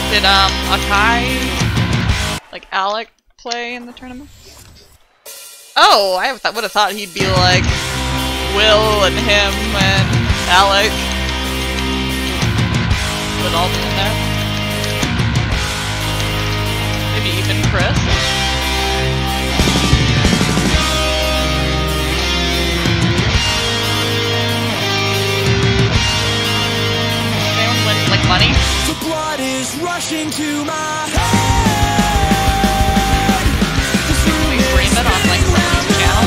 Did Akai, like Alec, play in the tournament? Oh, I would have thought he'd be like Will and him and Alec would all be in there. Maybe even Chris. Anyone win like money? The blood is rushing to my head. We stream it on like somebody's channel.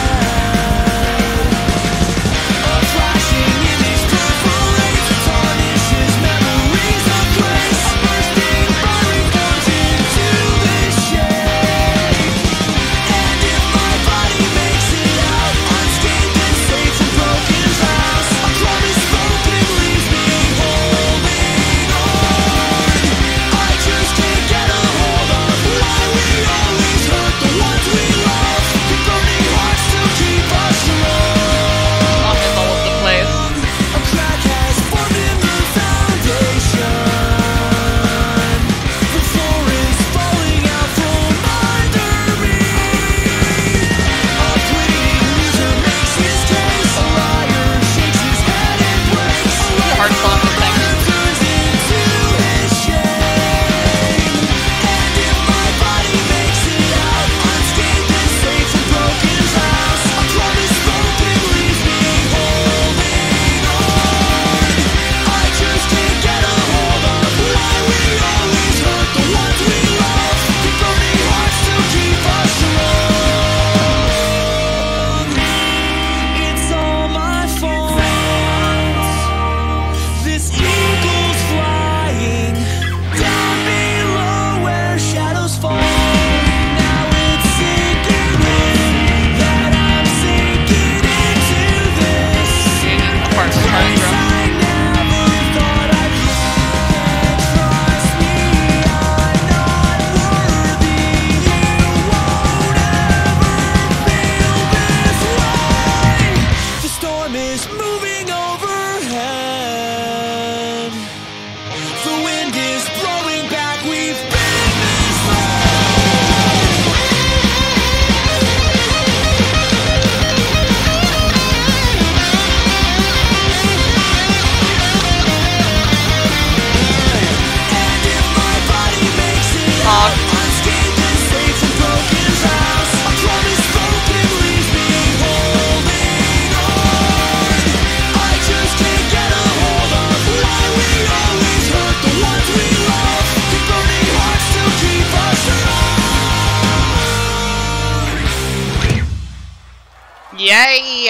Yay!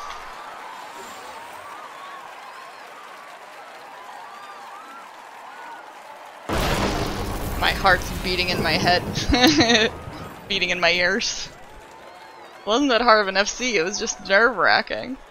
My heart's beating in my head. Beating in my ears. Wasn't that hard of an FC, it was just nerve-wracking.